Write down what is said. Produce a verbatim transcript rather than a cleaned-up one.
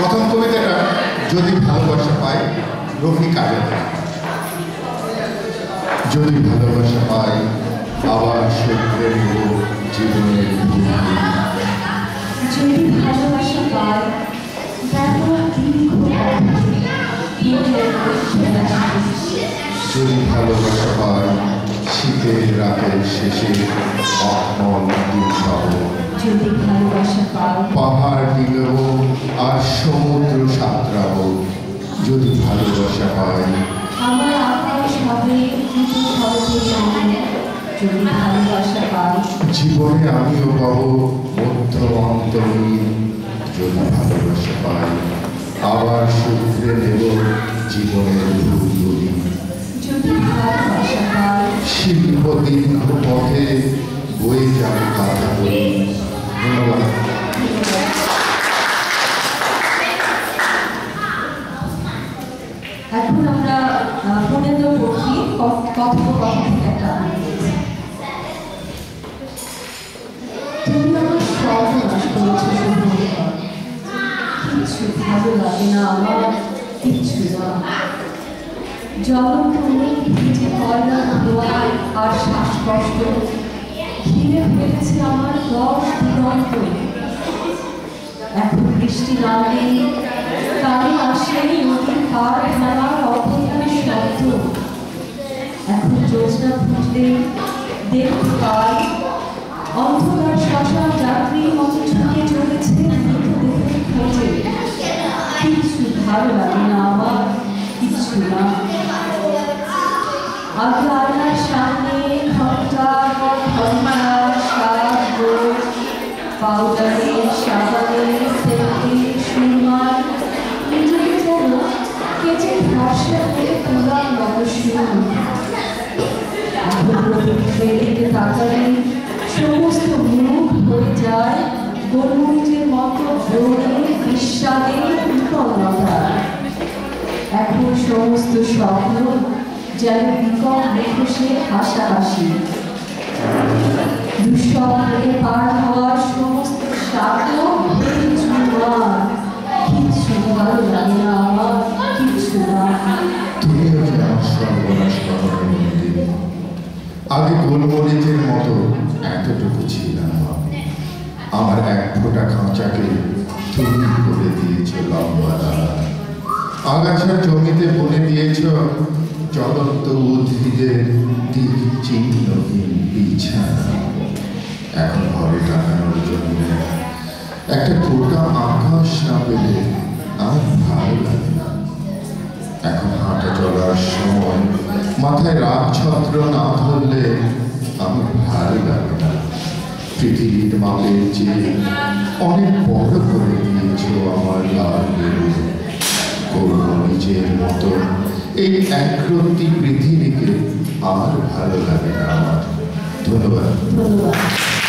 প্রথম কবিতাটা যদি ভালোবাসা পাই, রফিক আজাদ। যদি ভালোবাসা পাই আবার শুধরে নেব জীবনের ভূমি। যদি ভালোবাসা পাই তারপর দীর্ঘ যদি ভালোবাসা পাই শীতের রাতের শেষে অমল দিন পাবো। যদি ভালোবাসা পাই পাহাড় নিলব আর সমুদ্র সাঁতরাবো। যদি ভালোবাসা পাই আমার আকাশ হবে কিন্তু সর্বজনীন। যদি ভালোবাসা পাই জীবনে আমিও পাবো মধ্য অন্তরীণ। যদি ভালোবাসা পাই আবার শুধরে নেব জীবনের ভুলগুলি। যদি ভালোবাসা পাই শিল্প দীর্ঘ পথে বয়ে যাবে কথা বলি। ধন্যবাদ। এখন আমরা পনেরো পক্ষী কথোপকথন একটা তুমি আমার সর্বনাশ করেছো, কিচ্ছু ভালো লাগে না আমার, কিচ্ছু না। জলভূমি ভিজে কয়লা ধোয়ায় আর শ্বাসকষ্ট ঘিরে ফেলেছে আমার দশ দিগন্ত। এখন বৃষ্টি নামলে কানে আসে নদীর পাড় ভাঙার অপূর্ণ শব্দ। এখন জ্যোৎস্না ফুটলে দেখতে পাই অন্ধকার শ্মশান যাত্রীর মতো ছুটে চলেছে মৃতদেহের খোঁজে। কিচ্ছু ভালো লাগে না আমার, কিচ্ছু না। আগে আয়নার সামনে ঘন্টার পর ঘন্টা সাজ পাউডারের সাবানের সেন্টের সুরমার নিজেকে যেন কেচে ভরসা করে তোলার মতো শুরু। দিকে তাকালে সমস্ত মুখ হয়ে যায় গোলমরিচের মতো জোরে বিস্বাদে বিপন্নতা। এখন সমস্ত স্বপ্ন যেন বিকট মুখোশে হাসাহাসি। দুঃস্বপ্নে পার হওয়ার সমস্ত স্বাপ্ন কিচ্ছু ভালো লাগে না আমার, কিচ্ছু না। তুমিও যে আমার সর্বনাশ করার মন্দির। আগে গোলমরিচের মতো এতটুকু ছিলাম আমি। আমার এক ফোঁটা খাঁচাকে তুমি করে দিয়েছ লম্বা দ্বারা। আগাছার জমিতে বনে দিয়েছ চলন্ত উদ্ভিদের দিক চিহ্নহীন বিছানা। এখন ঘরে টাঙানোর জন্য একটা গোটা আকাশ না পেলে আমার ভালো লাগে না। এখন হাঁটা চলার সময় মাথায় রাগ ছত্র না ধরলে আমার ভালো লাগে না। পৃথিবীর মাপের চেয়ে অনেক বড় করে দিয়েছ আমার লাল বেরু। করব নিজের মতো এই একরত্তি পৃথিবীকে আর ভালো লাগে না আমার। ধন্যবাদ। ধন্যবাদ।